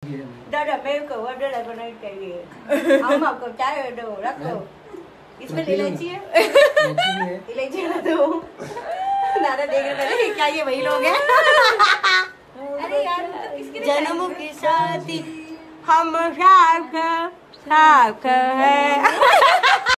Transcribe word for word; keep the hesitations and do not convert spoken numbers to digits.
दादा मेरे को ऑर्डर लगाना चाहिए। हम आपको चाय दो रखो। इसमें इलायची है, इलायची दो। दादा देख रहे हैं क्या ये वही लोग हैं? अरे यार जन्मों की शादी हम साथ साथ है।